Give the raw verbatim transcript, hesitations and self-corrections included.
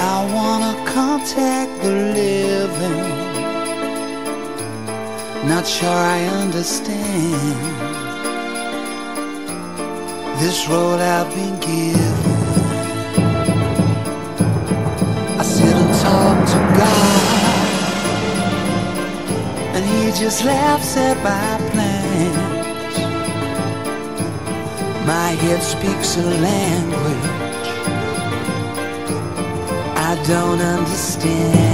I wanna contact the living. Not sure I understand this road I've been given. I sit and talk to God, and He just laughs at my plans. My head speaks a language I don't understand.